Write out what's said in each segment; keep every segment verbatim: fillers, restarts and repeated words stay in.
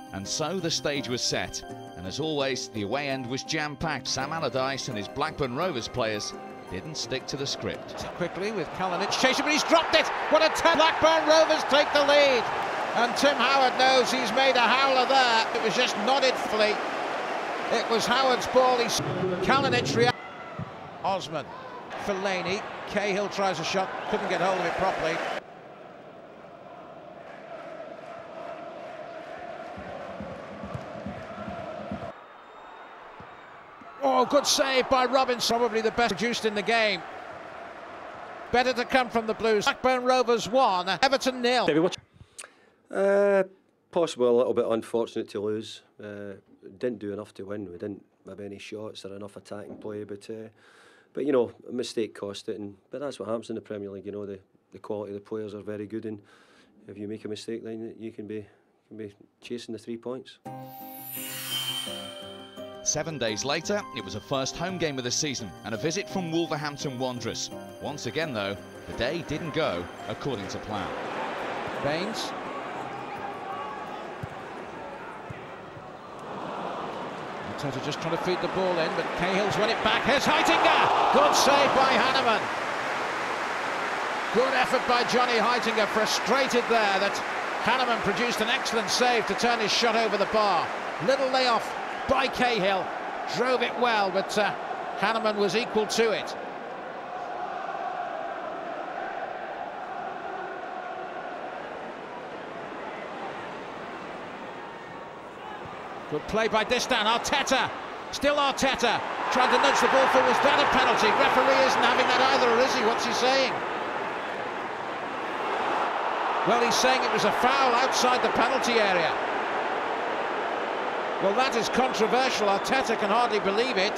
And so the stage was set, and as always, the away end was jam-packed. Sam Allardyce and his Blackburn Rovers players didn't stick to the script. Quickly with Kalinic chasing, but he's dropped it. What a turn! Blackburn Rovers take the lead, and Tim Howard knows he's made a howler there. It was just nodded fully. It was Howard's ball. He's Kalinic react. Osman, Fellaini, Cahill tries a shot, couldn't get hold of it properly. Oh, good save by Robinson, probably the best produced in the game. Better to come from the Blues. Blackburn Rovers one, Everton nil. Uh, possibly a little bit unfortunate to lose. Uh, didn't do enough to win. We didn't have any shots or enough attacking play, but uh, but you know, a mistake cost it. And but that's what happens in the Premier League. You know, the the quality of the players are very good, and if you make a mistake, then you can be can be chasing the three points. Seven days later, it was a first home game of the season and a visit from Wolverhampton Wanderers. Once again, though, the day didn't go according to plan. Baines. Arteta just trying to feed the ball in, but Cahill's won it back. Here's Heitinga! Good save by Hanneman. Good effort by Johnny Heitinga, frustrated there that Hanneman produced an excellent save to turn his shot over the bar. Little layoff by Cahill, drove it well, but uh, Hanneman was equal to it. Good play by Distan, Arteta, still Arteta, trying to nudge the ball forward. Was that a penalty? Referee isn't having that either, or is he? What's he saying? Well, he's saying it was a foul outside the penalty area. Well, that is controversial. Arteta can hardly believe it.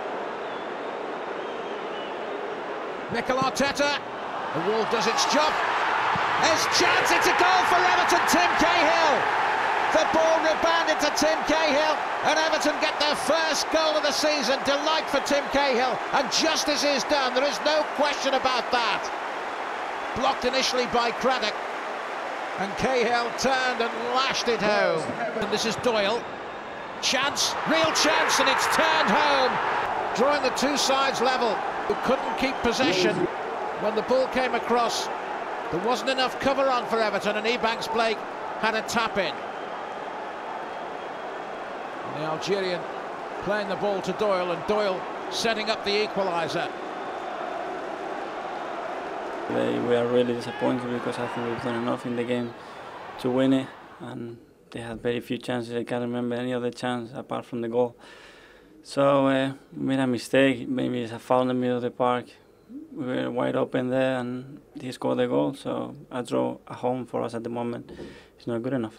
Mikel Arteta, the wall does its job. There's chance, it's a goal for Everton, Tim Cahill. The ball rebounded to Tim Cahill, and Everton get their first goal of the season. Delight for Tim Cahill, and justice is done. There is no question about that. Blocked initially by Craddock, and Cahill turned and lashed it home. And this is Doyle. Chance, real chance, and it's turned home, drawing the two sides level. Who couldn't keep possession when the ball came across. There wasn't enough cover on for Everton, and Ebanks Blake had a tap in. And the Algerian playing the ball to Doyle, and Doyle setting up the equaliser. We are really disappointed because I think we've done enough in the game to win it, and they had very few chances. I can't remember any other chance apart from the goal. So uh, we made a mistake. Maybe it's a foul in the middle of the park. We were wide open there, and he scored the goal. So a draw at home for us at the moment is not good enough.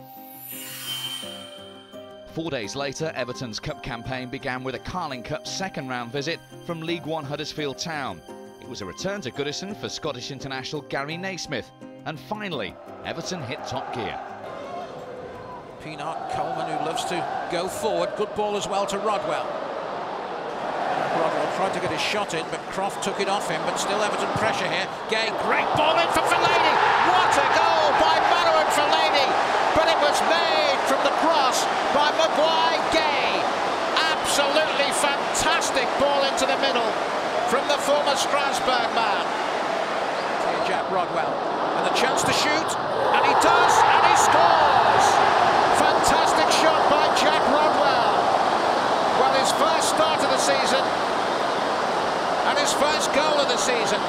Four days later, Everton's cup campaign began with a Carling Cup second-round visit from League One Huddersfield Town. It was a return to Goodison for Scottish international Gary Naismith. And finally, Everton hit top gear. Pienaar, Coleman, who loves to go forward. Good ball as well to Rodwell. Rodwell tried to get his shot in, but Croft took it off him. But still Everton pressure here. Gay, great ball in for Fellaini. What a goal by Marouane Fellaini. But it was made from the cross by Maguire Gay. Absolutely fantastic ball into the middle from the former Strasbourg man. Here Jack Rodwell, and the chance to shoot, and he does, and he scores. Fantastic shot by Jack Rodwell. Well, his first start of the season and his first goal of the season.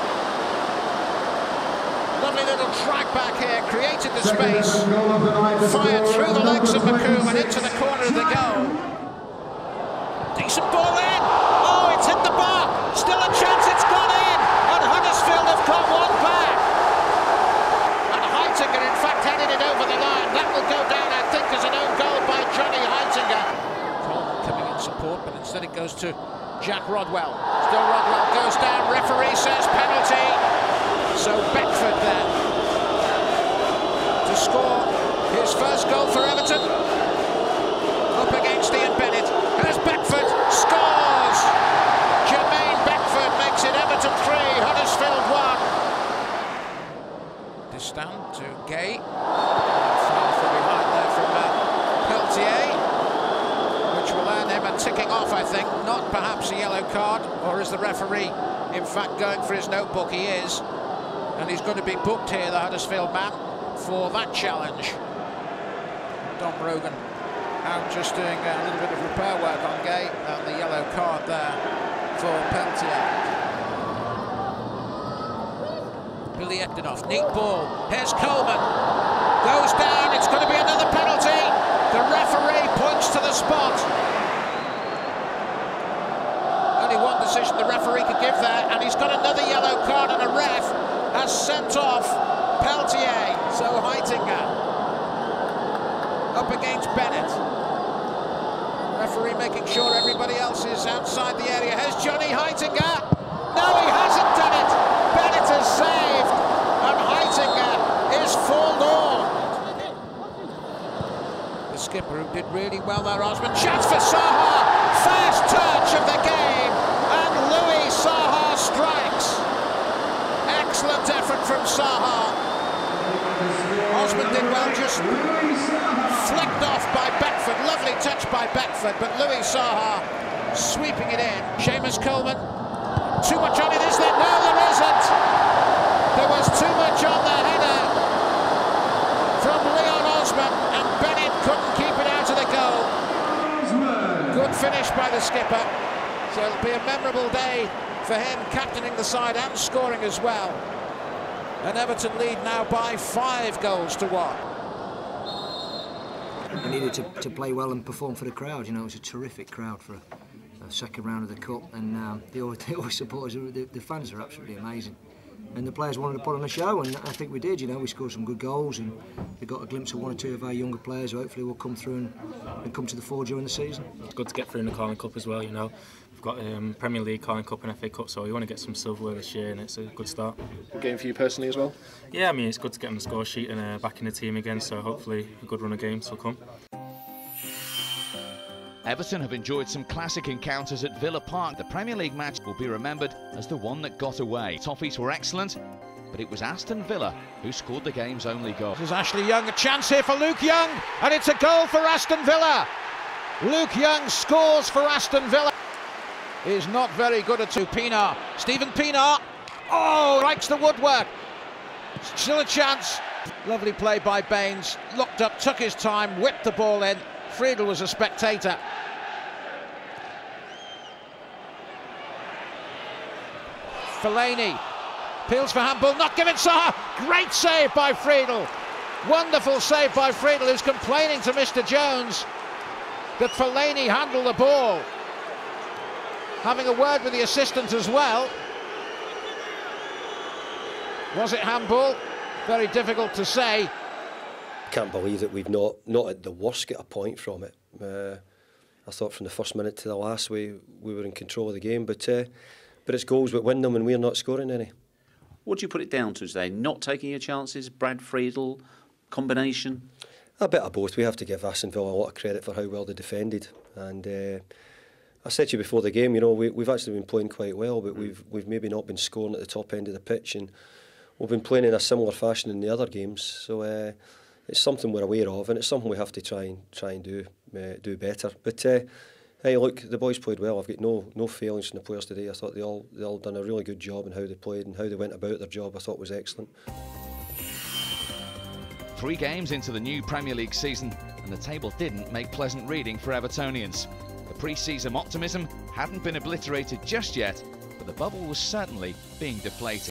Lovely little track back here, created the space, fired through the legs of McCoom and into the corner of the goal. Decent ball in. Oh, it's hit the bar. Still a chance, it's gone in, and Huddersfield have got one back. And Heitinga, in fact, headed it over the line. That will go down, I think, as an own goal by Johnny Heitinga. Coleman coming in support, but instead it goes to Jack Rodwell. Still Rodwell goes down, referee says penalty. So Beckford then to score his first goal for Everton. Up against Ian Bennett. There's Beckford, scores! Jermaine Beckford makes it Everton three, Huddersfield one. Distan to Gay. Foul from behind there from uh, Peltier, which will earn him a ticking off, I think. Not perhaps a yellow card, or is the referee in fact going for his notebook? He is, and he's going to be booked here, the Huddersfield man, for that challenge. Dom Rogan out just doing a little bit of repair work on Gay, and the yellow card there for Peltier. Billy Ekdenoff, neat ball, here's Coleman, goes down, it's going to be another penalty. The referee points to the spot. Only one decision the referee could give there, and he's got another yellow card, and a ref has sent off Peltier. So Heitinger up against Bennett. Referee making sure everybody else is outside the area. Here's Johnny Heitinger. No, he hasn't done it. Bennett has saved, and Heitinger is forlorn. The skipper, who did really well there, Osman. Chance for Saha. First touch of the game, and Louis Saha strikes. Excellent effort from Saha. Osman did well, just flicked off by Beckford. Lovely touch by Beckford, but Louis Saha sweeping it in. Seamus Coleman. Too much on it, is there? No, there isn't. There was too much on the header from Leon Osman, and Bennett couldn't keep it out of the goal. Good finish by the skipper. So it'll be a memorable day for him, captaining the side and scoring as well. And Everton lead now by five goals to one. We needed to, to play well and perform for the crowd. You know, it was a terrific crowd for a, a second round of the Cup, and um, they always, they always support us. The, the fans are absolutely amazing, and the players wanted to put on a show, and I think we did. You know, we scored some good goals, and we got a glimpse of one or two of our younger players who hopefully will come through and, and come to the fore during the season. It's good to get through in the Carling Cup as well. You know, we've got um, Premier League, Carling Cup, and F A Cup, so we want to get some silverware this year, and it's a good start. Good game for you personally as well? Yeah, I mean, it's good to get on the score sheet and uh, back in the team again, so hopefully a good run of games will come. Everton have enjoyed some classic encounters at Villa Park. The Premier League match will be remembered as the one that got away. Toffees were excellent, but it was Aston Villa who scored the game's only goal. This is Ashley Young, a chance here for Luke Young, and it's a goal for Aston Villa. Luke Young scores for Aston Villa. Is not very good at two. Pienaar, Stephen Pienaar, oh, strikes the woodwork. Still a chance. Lovely play by Baines, looked up, took his time, whipped the ball in. Friedel was a spectator. Fellaini peels for handball, not given. Saha, great save by Friedel. Wonderful save by Friedel, who's complaining to Mister Jones that Fellaini handled the ball. Having a word with the assistant as well. Was it handball? Very difficult to say. Can't believe that we've not, not at the worst, get a point from it. Uh, I thought from the first minute to the last we, we were in control of the game, but uh, but it's goals that win them, and we're not scoring any. What do you put it down to today? Not taking your chances, Brad Friedel, combination? A bit of both. We have to give Aston Villa a lot of credit for how well they defended, and uh, I said to you before the game, you know, we, we've actually been playing quite well, but mm. we've we've maybe not been scoring at the top end of the pitch, and we've been playing in a similar fashion in the other games. So uh, it's something we're aware of, and it's something we have to try and try and do uh, do better. But uh, hey, look, the boys played well. I've got no no failings from the players today. I thought they all they all done a really good job in how they played and how they went about their job. I thought was excellent. Three games into the new Premier League season, and the table didn't make pleasant reading for Evertonians. The pre-season optimism hadn't been obliterated just yet, but the bubble was certainly being deflated.